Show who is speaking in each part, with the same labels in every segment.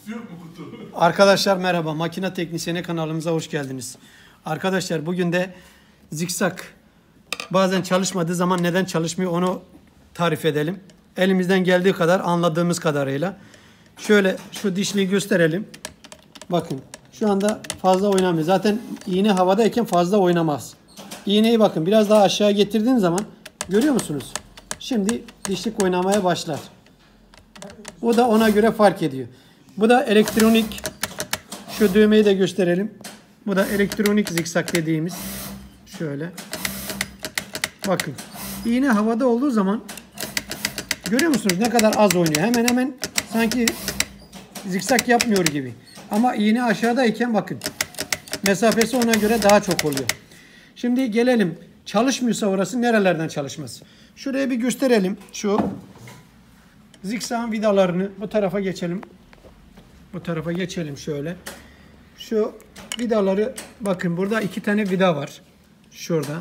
Speaker 1: Kutu yok mu kutu?
Speaker 2: Arkadaşlar merhaba. Makine Teknisyeni kanalımıza hoş geldiniz. Arkadaşlar bugün de zikzak bazen çalışmadığı zaman neden çalışmıyor onu tarif edelim. Elimizden geldiği kadar, anladığımız kadarıyla. Şöyle şu dişliyi gösterelim. Bakın şu anda fazla oynamıyor. Zaten iğne havadayken fazla oynamaz. İğneyi bakın biraz daha aşağı getirdiğin zaman görüyor musunuz? Şimdi dişlik oynamaya başlar. O da ona göre fark ediyor. Bu da elektronik. Şu düğmeyi de gösterelim. Bu da elektronik zikzak dediğimiz. Şöyle. Bakın. İğne havada olduğu zaman görüyor musunuz ne kadar az oynuyor. Hemen hemen sanki zikzak yapmıyor gibi. Ama iğne aşağıdayken bakın. Mesafesi ona göre daha çok oluyor. Şimdi gelelim. Çalışmıyorsa orası nerelerden çalışmaz? Şuraya bir gösterelim. Şu zikzakın vidalarını bu tarafa geçelim. Bu tarafa geçelim şöyle. Şu vidaları bakın burada iki tane vida var. Şurada.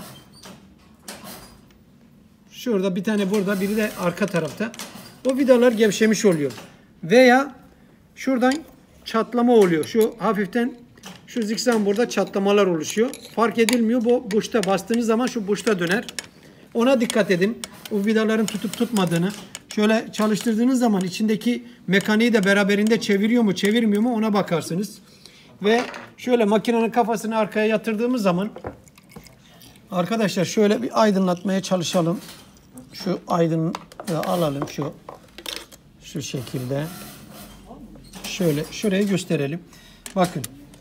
Speaker 2: Şurada bir tane burada, biri de arka tarafta. O vidalar gevşemiş oluyor. Veya şuradan çatlama oluyor. Şu hafiften şu zikzakın burada çatlamalar oluşuyor. Fark edilmiyor. Bu boşta bastığınız zaman şu boşta döner. Ona dikkat edin. O vidaların tutup tutmadığını. Şöyle çalıştırdığınız zaman içindeki mekaniği de beraberinde çeviriyor mu, çevirmiyor mu ona bakarsınız. Ve şöyle makinenin kafasını arkaya yatırdığımız zaman arkadaşlar şöyle bir aydınlatmaya çalışalım. Şu aydın alalım şu şekilde. Şöyle şuraya gösterelim. Bakın.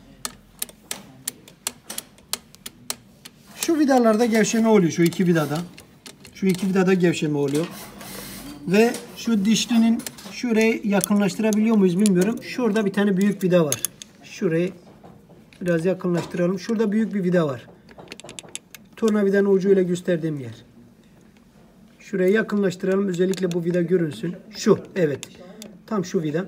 Speaker 2: Şu vidalarda gevşeme oluyor. Şu iki vidada. Şu iki vidada gevşeme oluyor. Ve şu dişlinin şurayı yakınlaştırabiliyor muyuz bilmiyorum. Şurada bir tane büyük vida var. Şurayı biraz yakınlaştıralım. Şurada büyük bir vida var. Tornavidanın ucuyla gösterdiğim yer. Şurayı yakınlaştıralım. Özellikle bu vida görünsün. Şu. Evet. Tam şu vida.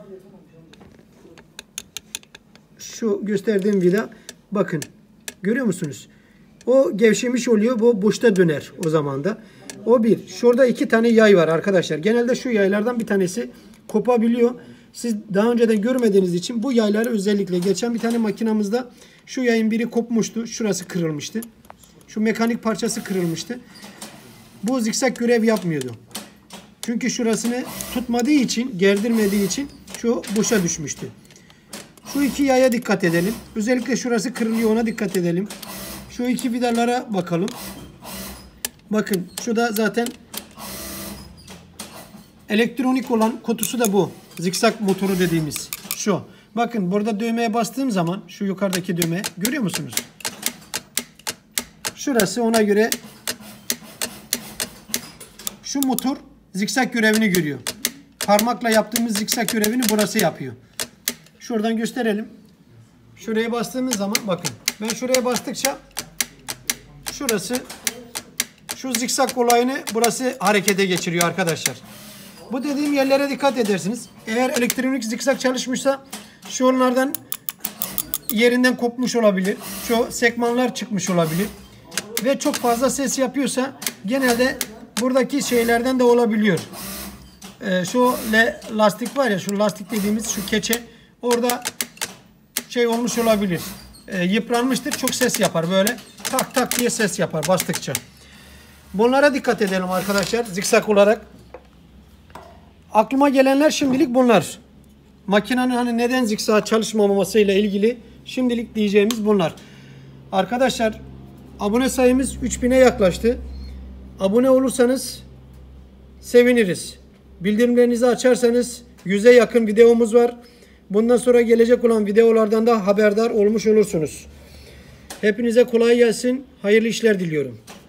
Speaker 2: Şu gösterdiğim vida. Bakın. Görüyor musunuz? O gevşemiş oluyor. Bu boşta döner o zaman da. O bir. Şurada iki tane yay var arkadaşlar. Genelde şu yaylardan bir tanesi kopabiliyor. Siz daha önceden görmediğiniz için bu yayları özellikle geçen bir tane makinamızda şu yayın biri kopmuştu. Şurası kırılmıştı. Şu mekanik parçası kırılmıştı. Bu zikzak görev yapmıyordu. Çünkü şurasını tutmadığı için, gerdirmediği için şu boşa düşmüştü. Şu iki yaya dikkat edelim. Özellikle şurası kırılıyor, ona dikkat edelim. Şu iki vidalara bakalım. Bakın şu da zaten elektronik olan kutusu da bu. Zikzak motoru dediğimiz şu. Bakın burada düğmeye bastığım zaman şu yukarıdaki düğme görüyor musunuz? Şurası ona göre şu motor zikzak görevini görüyor. Parmakla yaptığımız zikzak görevini burası yapıyor. Şuradan gösterelim. Şuraya bastığımız zaman bakın. Ben şuraya bastıkça şurası şu zikzak olayını burası harekete geçiriyor arkadaşlar. Bu dediğim yerlere dikkat edersiniz. Eğer elektronik zikzak çalışmışsa şu onlardan yerinden kopmuş olabilir. Şu sekmanlar çıkmış olabilir. Ve çok fazla ses yapıyorsa genelde buradaki şeylerden de olabiliyor. Şu lastik var ya, şu lastik dediğimiz şu keçe orada şey olmuş olabilir. Yıpranmıştır, çok ses yapar böyle. Tak tak diye ses yapar bastıkça. Bunlara dikkat edelim arkadaşlar zikzak olarak. Aklıma gelenler şimdilik bunlar. Makinenin hani neden zikzak çalışmaması ile ilgili şimdilik diyeceğimiz bunlar. Arkadaşlar abone sayımız 3000'e yaklaştı. Abone olursanız seviniriz. Bildirimlerinizi açarsanız 100'e yakın videomuz var. Bundan sonra gelecek olan videolardan da haberdar olmuş olursunuz. Hepinize kolay gelsin. Hayırlı işler diliyorum.